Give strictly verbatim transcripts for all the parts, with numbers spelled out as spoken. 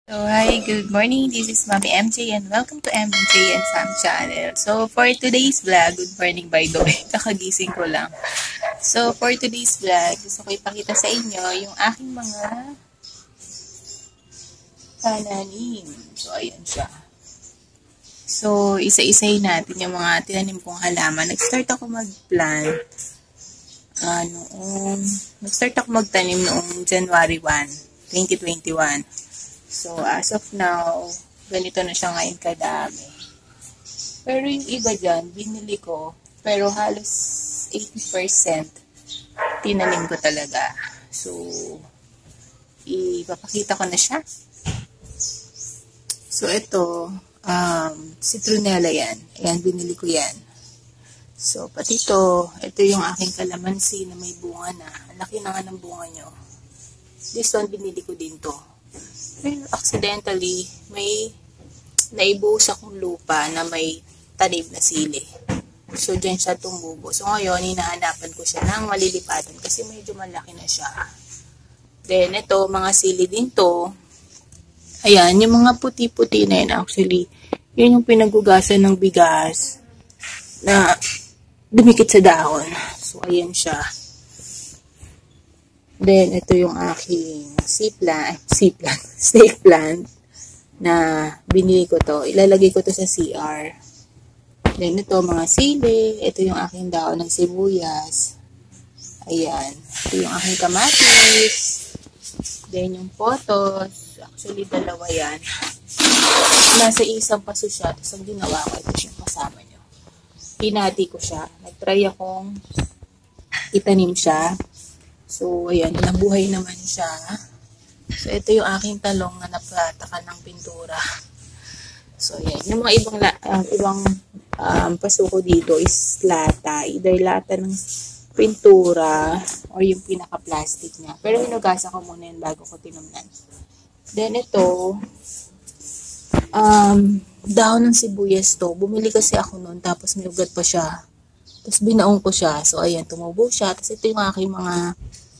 So, hi, good morning. This is Mommy M J and welcome to M J and Sam channel. So, for today's vlog, good morning by the way, kakagising ko lang. So, for today's vlog, gusto ko ipakita sa inyo yung aking mga pananim. So, ayan siya. So, isa-isay natin yung mga tinanim kong halaman. Nag-start ako mag-plant. Uh, noong, nag-start ako magtanim noong January first, twenty twenty-one. So, as of now, ganito na siya ngayon kadami. Pero yung iba dyan, binili ko, pero halos eighty percent tinanim ko talaga. So, ipapakita ko na siya. So, ito, um, citronella yan. Ayan, binili ko yan. So, pati ito, ito yung aking kalamansi na may bunga na. Ang laki na nga ng bunga nyo. This one, binili ko din to. Pero accidentally, may naibuhos akong lupa na may tanim na sili. So, dyan siya tumubo. So, ngayon, hinahanapan ko siya ng malilipatan kasi medyo malaki na siya. Then, ito, mga sili din to. Ayan, yung mga puti-puti na yun actually, yun yung pinagugasan ng bigas na dumikit sa dahon. So, ayan siya. Then, ito yung aking sea plant, sea plant, snake plant na binili ko to. Ilalagay ko to sa C R. Then, ito mga sili. Ito yung aking daon ng sibuyas. Ayan. Ito yung aking kamatis. Then, yung potos. Actually, dalawa yan. Nasa isang paso siya. Tapos, ang ginawa ko, ito yung kasama nyo. Hinati ko siya. Nag-try akong itanim siya. So, ayan, nabuhay naman siya. So, ito yung aking talong na napatakan ng pintura. So, ayan. Yung mga ibang, uh, ibang um, pasuko dito is lata. Either lata ng pintura or yung pinaka-plastic niya. Pero hinugasan ko muna yun bago ko tinumnan. Then, ito, um, dahon ng sibuyas to. Bumili kasi ako noon, tapos may ugat pa siya. Tapos, binaong ko siya. So, ayan, tumubo siya. Tapos, ito yung aking mga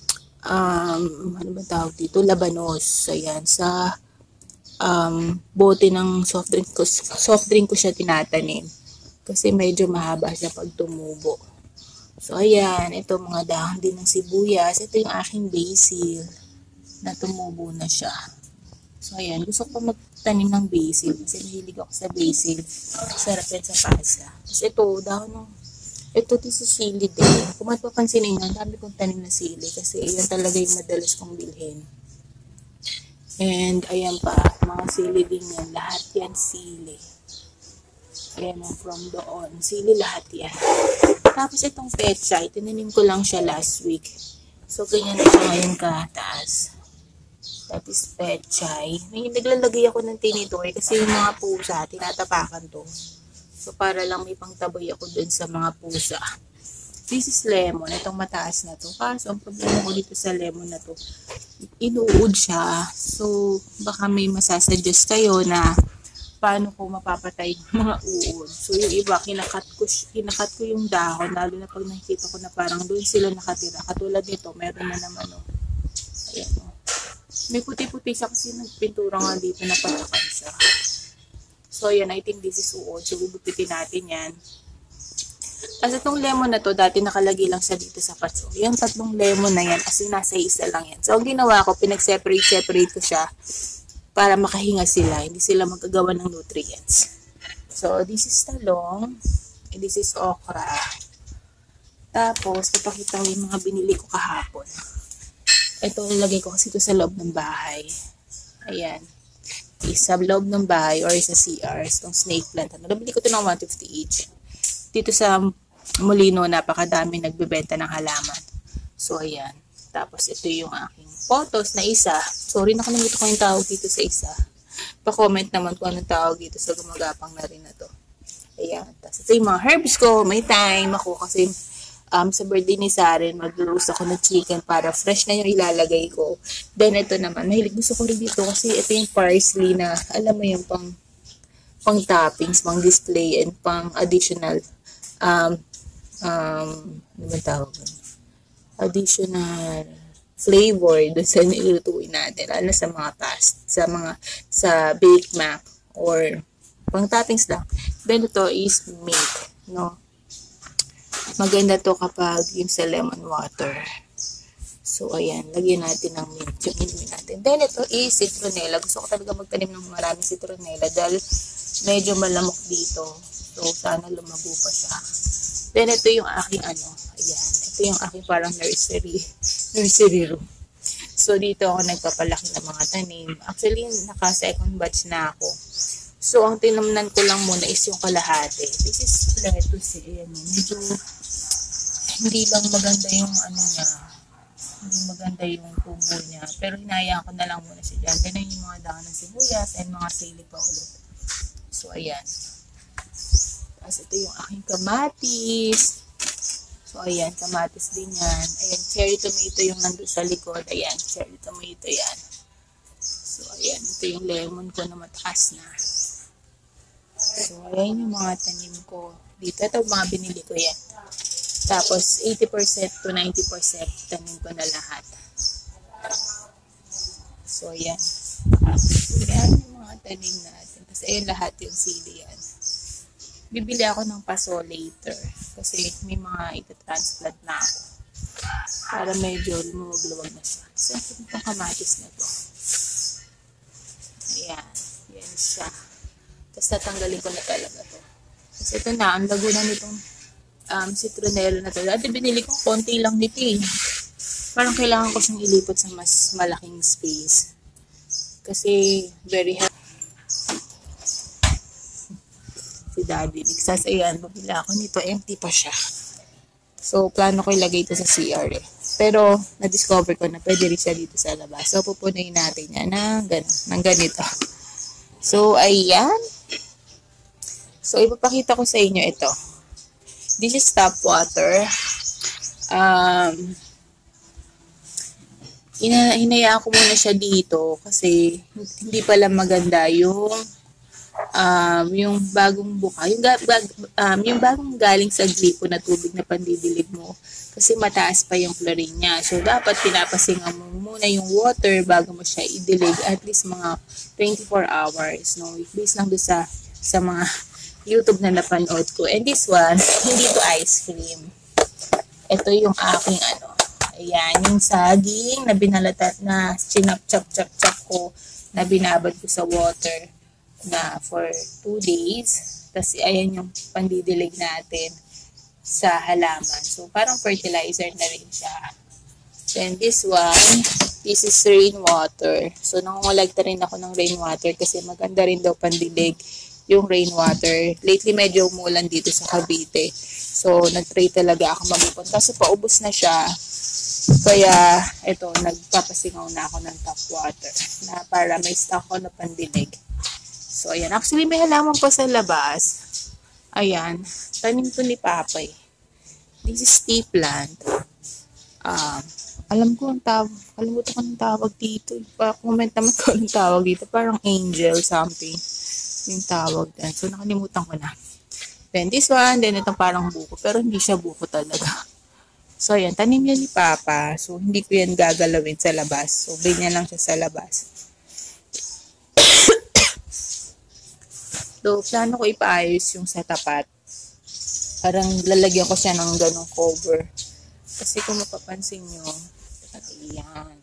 um, ano ba tawag dito? Labanos. Ayan, sa um, bote ng soft drink ko, soft drink ko siya tinatanim. Kasi medyo mahaba siya pag tumubo. So, ayan, ito mga dahon din ng sibuyas. Ito yung aking basil na tumubo na siya. So, ayan, gusto ko magtanim ng basil kasi mahilig ako sa basil. Sarap yan sa pasta. Tapos ito, dahon ng ito, this is sili din. Kung mapapansin ninyo, ang dami kong tanim na sili kasi yan talaga yung madalas kong bilhin. And, ayan pa, mga sili din yan. Lahat yan sili. Ayan, from doon. Sili lahat yan. Tapos, itong pechay, tinanim ko lang siya last week. So, ganyan na siya ngayon kataas. That is pechay. May naglalagay ako ng tinidor kasi yung mga pusa, tinatapakan to. So, para lang may pangtaboy ako dun sa mga pusa. This is lemon. Itong mataas na to. Kaso, ang problema ko dito sa lemon na to, inuud siya. So, baka may masasuggest kayo na paano ko mapapatay yung mga uod. So, yung iba, kinakat ko, kinakat ko yung dahon, lalo na pag nakikita ko na parang doon sila nakatira. Katulad nito, meron na naman, oh. Ayan, oh. May puti-puti siya kasi nagpintura nga dito na patakan siya. So, yan, I think this is uod. So, bubupitin natin yan. Kasi itong lemon na to, dati nakalagay lang siya dito sa patso. Yung tatlong lemon na yan, kasi nasa isa lang yan. So, ang ginawa ko, pinag-separate-separate ko siya para makahinga sila. Hindi sila magkagawa ng nutrients. So, this is talong. And this is okra. Tapos, papakita ko yung mga binili ko kahapon. Ito, nilagay ko kasi ito sa loob ng bahay. Ayan. Isa loob ng bahay or sa C R, itong snake plant. Ano, nabili ko ito ng one fifty each. Dito sa Molino, napakadami nagbebenta ng halaman. So, ayan. Tapos, ito yung aking photos na isa. Sorry, nakalimutan ko yung tawag dito sa isa. Pa-comment naman kung anong tawag dito sa gumagapang na rin na to. Ayan. Tapos, ito yung mga herbs ko. May time ako kasi Um, sa birthday ni Saren, mag-roast ako ng chicken para fresh na yung ilalagay ko. Then, ito naman, mahilig gusto ko rin dito kasi ito yung parsley na, alam mo yung pang, pang toppings, pang display, and pang additional, um, um, ano ba tawag? Additional flavor dun sa nilutuin natin, lalo sa mga past, sa mga, sa baked mac, or pang toppings lang. Then, ito is milk, no? Maganda to kapag yung sa lemon water. So, ayan, lagyan natin ng milk, yung inumin natin. Then, ito is citronella. Gusto ko talaga magtanim ng maraming citronella dahil medyo malamok dito. So, sana lumago pa siya. Then, ito yung aking ano, ayan, ito yung aking parang nursery, nursery room. So, dito ako nagpapalaki ng mga tanim. Actually, naka-second batch na ako. So, ang tinamnan ko lang muna is yung kalahati. This is lettuce, eh. Ayan, medyo, hindi lang maganda yung ano niya. Hindi maganda yung tubo niya. Pero hinayaan ko na lang muna siya dyan. Ganun yung mga dahon ng sibuyas and mga sili pa ulit. So, ayan. Tapos, ito yung aking kamatis. So, ayan, kamatis din yan. Ayan, cherry tomato yung nandun sa likod. Ayan, cherry tomato yan. So, ayan, ito yung lemon ko na mataas na. So, ayan yung mga tanim ko. Dito, ito mga binili ko yan. Tapos, eighty percent to ninety percent tanim ko na lahat. So, ayan. Ayan yung mga tanim natin. Tapos, ayan lahat yung sili yan. Bibili ako ng paso later. Kasi may mga itatransplant na ako. Para medyo lumawag-luwag na siya. So, itong kamatis na to. Ayan. Ayan siya. Tapos, tatanggalin ko na talaga to. Kasi ito na, ang lago na nitong um, citronella na to. Dati binili ko, konti lang nito eh. Parang kailangan ko siyang ilipot sa mas malaking space. Kasi, very heavy. Si Daddy. Nagsas, ayan, bumila ako nito. Empty pa siya. So, plano ko ilagay ito sa C R eh. Pero, na-discover ko na pwede rin siya dito sa labas. So, pupunayin natin yan ng, gan ng ganito. So, ayan. So, ipapakita ko sa inyo ito. This is tap water. Um, ina hinayaan ko muna siya dito kasi hindi pala maganda yung Um, yung bagong buka, yung, ga, bag, um, yung bagong galing sa gripo na tubig na pandidilig mo kasi mataas pa yung chlorine niya. So, dapat pinapasingan mo muna yung water bago mo siya idilig at least mga twenty-four hours. No? Based lang doon sa, sa mga YouTube na napanood ko. And this one, hindi to ice cream. Ito yung aking ano, ayan, yung saging na binalata, na chinap-chop-chop-chop ko, na binabad ko sa water na for two days. Tapos, ayan yung pandidilig natin sa halaman. So, parang fertilizer na rin siya. Then, this one, this is rainwater. So, nangungulagta rin ako ng rainwater kasi maganda rin daw pandilig yung rainwater. Lately, medyo umulan dito sa Cavite. So, nag-try talaga ako mamupon. Kasi paubos na siya. Kaya, ito, nagpapasingaw na ako ng tap water na para may stock ko na pandilig. So, ayan. Actually, may halaman pa sa labas. Ayan. Tanim to ni Papay. This is tea plant. Um, alam ko ang tawag. Kalimutan ko ng tawag dito. Pa-comment naman ko ang tawag dito. Parang angel something. Yung tawag din. So, nakalimutan ko na. Then, this one. Then, itong parang buko. Pero hindi siya buko talaga. So, ayan. Tanim yan ni Papa. So, hindi ko yan gagalawin sa labas. So, ganyan lang siya sa labas. So, plano ko ipaayos yung sa tapat. Parang lalagyan ko siya ng ganong cover. Kasi kung mapapansin nyo, ayan.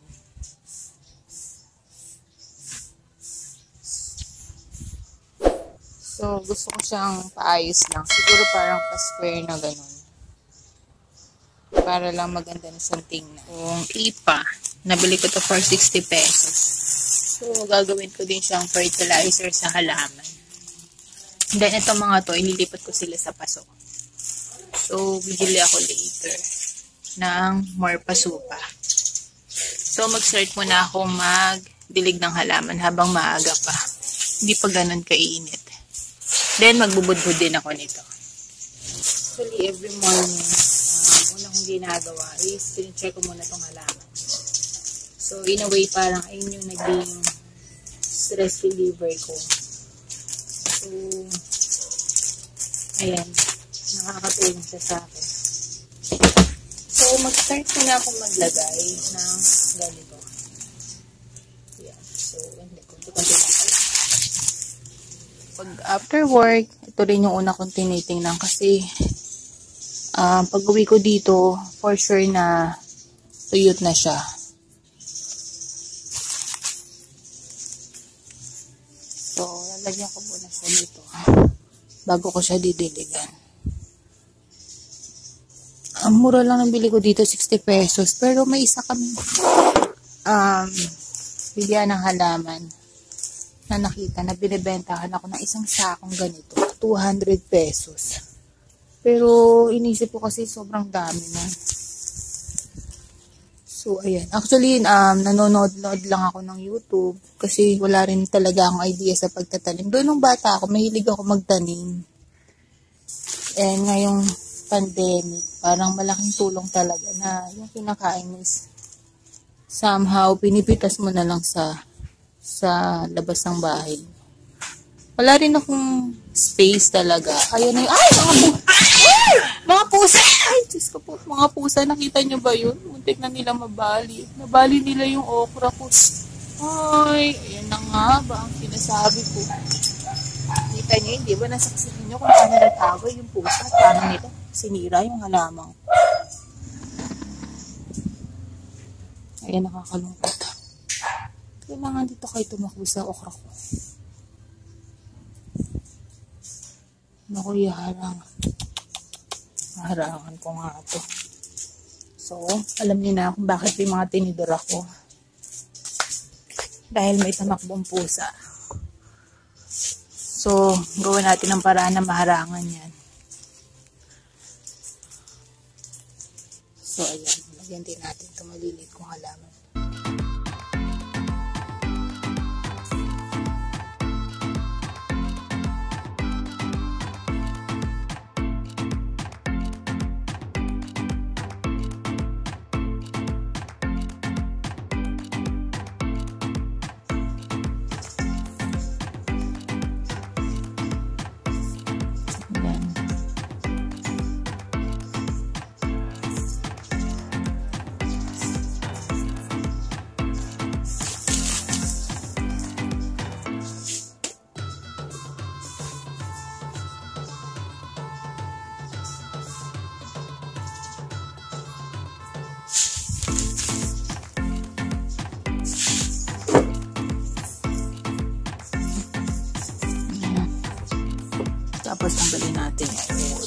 So, gusto ko siyang paayos lang. Siguro parang pa-square na ganon. Para lang maganda na siyang tingnan. Kung ipa, nabili ko to for sixty pesos. So, gagawin ko din siyang fertilizer sa halaman. Then, itong mga to, inilipat ko sila sa paso. So, bibili ako later ng more paso pa. So, mag-start muna ako magdilig ng halaman habang maaga pa. Hindi pa ganun kainit. Then, magbubudbud din ako nito. Actually, every morning, uh, unang ginagawa is pinicheck ko muna itong halaman. So, in a way, parang ayun yung naging stress reliever ko. So, ayan, nakakatulong siya sa akin. So, mag-start na ako maglagay ng ganito. Yan. So, hindi. Kunti-kunti na pala. Pag after work, ito rin yung una kong tinitingnan kasi uh, pag uwi ko dito, for sure na tuyot na siya. So, lalagyan ko muna siya nito bago ko siya didiligan. Ang mura lang ng bili ko dito, sixty pesos. Pero may isa kami um, bigyan ng halaman na nakita na binibentahan ako ng isang sakong ganito. two hundred pesos. Pero inisip ko kasi sobrang dami na. So, ayan. Actually, um, nanonood-nood lang ako ng YouTube kasi wala rin talaga akong idea sa pagtatanim. Doon nung bata ako, mahilig ako magtanim. And ngayong pandemic, parang malaking tulong talaga na yung kinakain is somehow pinipitas mo na lang sa sa labas ng bahay. Wala rin akong space talaga. Ayun na yun. Ay! Mga pusa! Ay! Mga pusa! Ay! Diyos ko po. Mga pusa. Nakita nyo ba yun? Muntik na nila mabali. Nabali nila yung okra ko. Ay! Ayan na nga ba ang sinasabi ko. Kita nyo yun, di ba? Nasaksihan nyo kung paano nagtaway yung pusa. Paano nila sinira yung halamang. Ayan, nakakalungkot. Kailangan dito kayo tumakbo sa okra ko. Naku, yaharang. Maharangan ko nga ito. So, alam niyo na kung bakit may mga tinidor ako. Dahil may tamakbong pusa. So, gawin natin ang paraan na maharangan yan. So, ayan. Lagyan din natin ito maliliit kong halaman. Tapos tanggalin natin yung wood.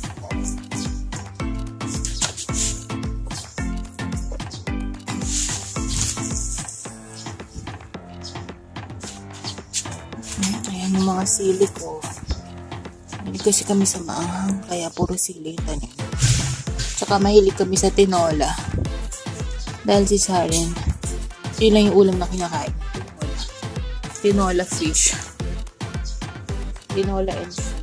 Ayan yung mga sili ko. Mahilig kasi kami sa maanghang, kaya puro sili tanim. Tsaka mahilig kami sa tinola. Dahil si Saren, yun lang yung ulam na kinakain. Tinola, tinola fish. Tinola and fish.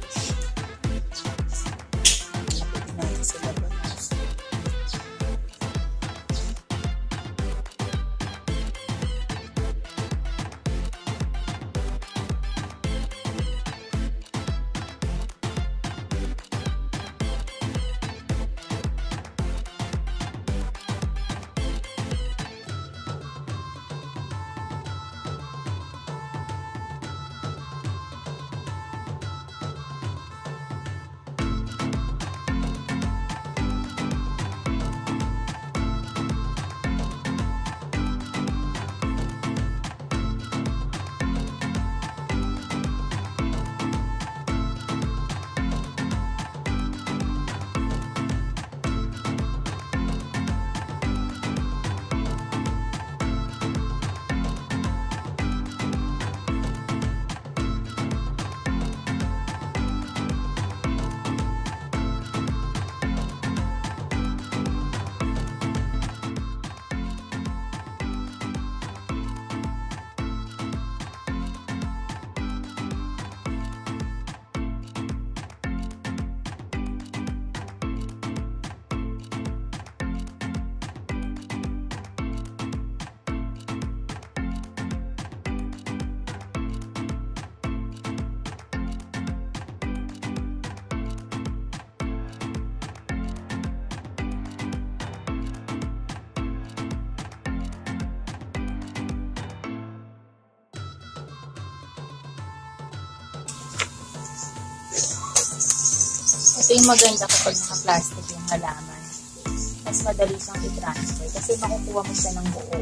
Ito yung maganda kapag naka-plastic yung halaman. Mas madali siyang i-transfer kasi makukuha mo siya ng buo.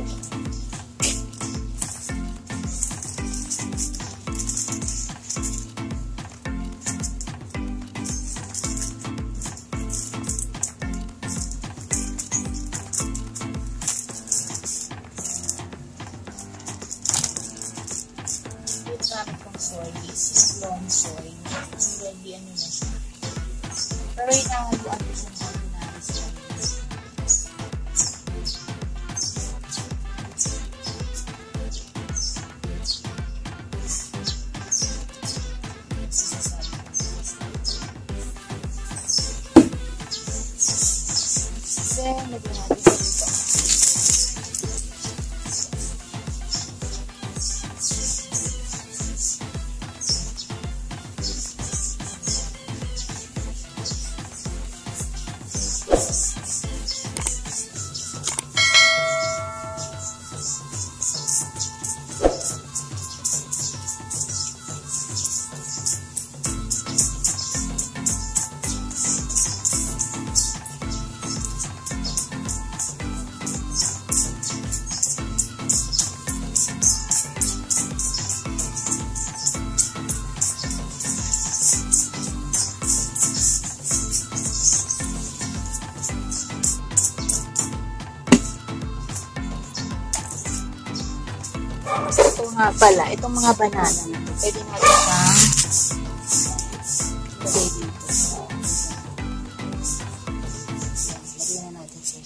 Yung gamit kong soil is yung long soil. Yung ready ano na siya. Pero inahaluan ko siya ng ordinary soil. Then, lagyan natin sa dito. Ito nga pala, itong mga banana na ito, pwede natin siyang lagay dito. Lagyan na natin siya.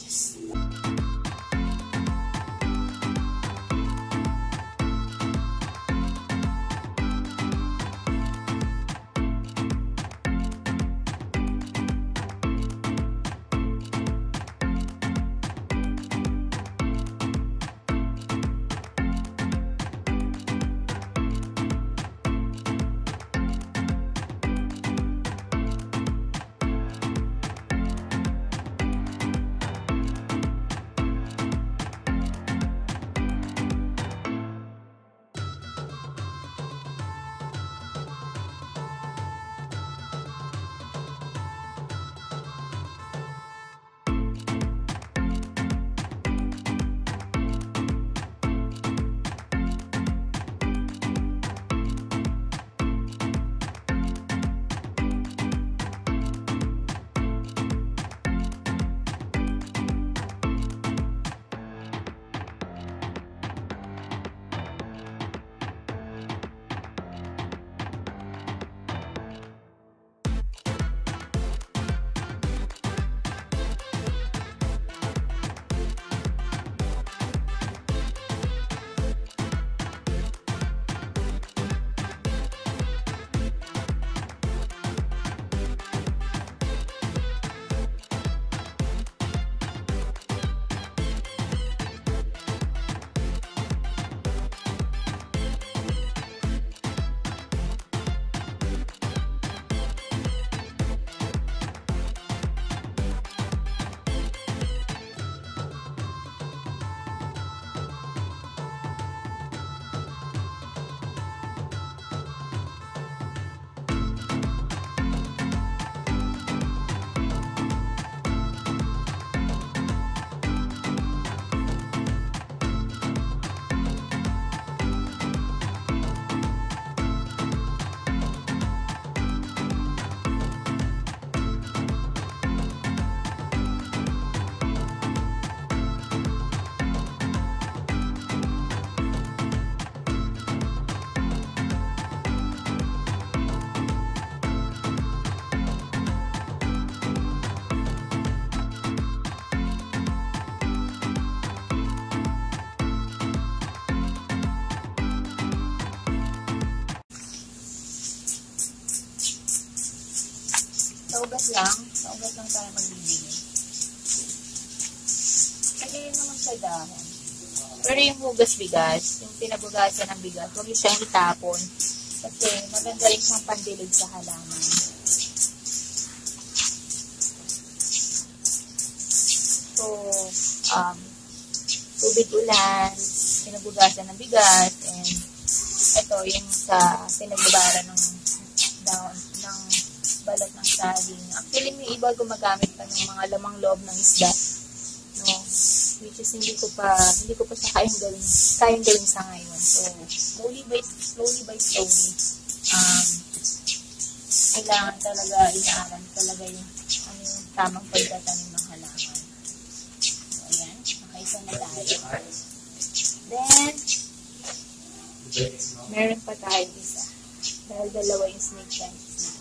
Sa ugat lang, sa ugat lang tayo magbibigay. Kaya yun naman sa dahon. Pero yung hugas bigas, yung pinabugasan ng bigas, huwag yung siyang itapon. Kasi maganda rin siyang pandilig sa halaman. So, um, tubig ulan, pinabugasan ng bigas, and ito yung sa pinagbabaran ng down, ng balat ng saging. Actually, may iba gumagamit pa ng mga lamang loob ng isda. No? Which is hindi ko pa, hindi ko pa siya kayang gawin, kayang gawin sa ngayon. So, slowly by, slowly by slowly, um, kailangan talaga, inaaral talaga yung, ano, yung tamang pagtatanim ng halaman. So, ayan. Nakaisa na tayo. Then, meron pa tayo isa. Dahil dalawa yung snake plants natin.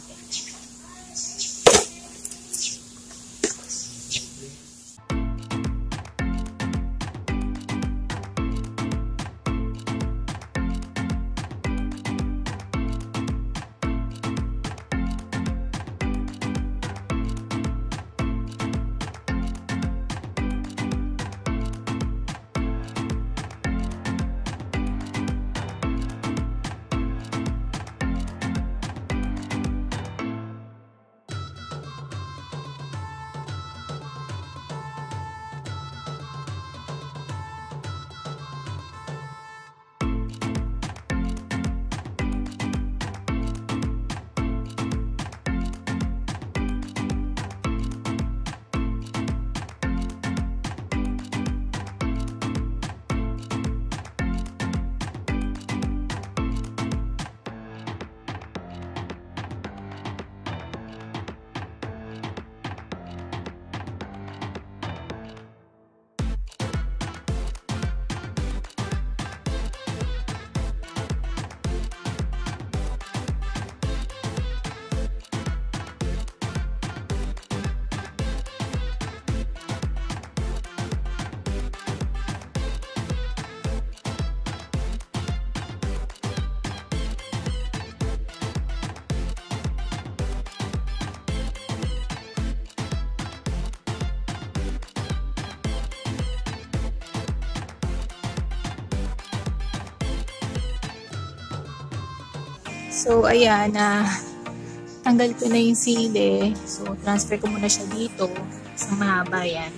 So, ayan, na uh, tanggal ko na yung sili. So, transfer ko muna siya dito. Isang mahaba yan.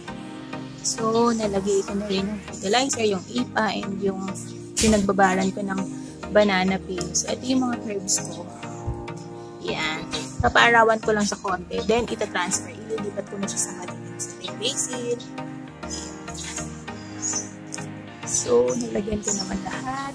So, nalagay ko na rin yung fertilizer, yung I P A, and yung pinagbabalan ko ng banana peels. Ito yung mga herbs ko. Yan. Papaarawan ko lang sa konti. Then, ita-transfer. Ililipat ko na siya sa maliit sa ring basin. So, nalagyan ko naman lahat.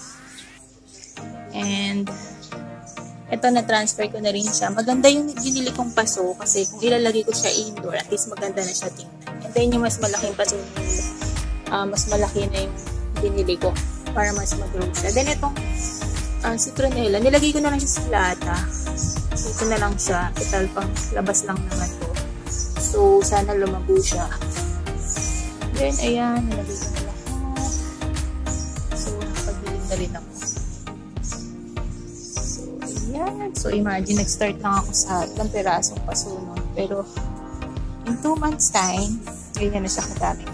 And, ito na-transfer ko na rin siya. Maganda yung binili kong paso kasi kung ilalagay ko siya indoor, at least maganda na siya tingnan. And then yung mas malaking paso, uh, mas malaki na yung binili ko para mas mag-grow siya. Then itong uh, citronella, nilagay ko na lang siya sa lata. Ito na lang siya. Total pang labas lang naman to. So, sana lumago siya. Then, ayan, nilagay ko na lahat. So, nakapagbiling na rin ako. Yan. So, imagine, nag-start lang ako sa tatlong perasong paso nun. Pero, in two months time, ganyan na siya kadami.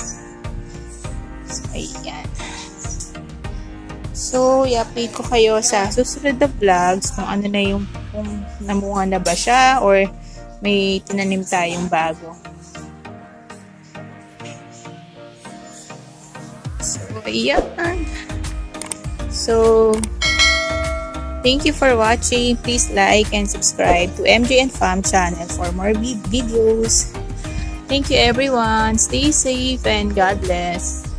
So, ayan. So, i-update ko kayo sa susunod na vlogs kung ano na yung, kung namunga na ba siya or may tinanim tayong bago. So, ayan. So, thank you for watching. Please like and subscribe to M J and Fam channel for more videos. Thank you everyone. Stay safe and God bless.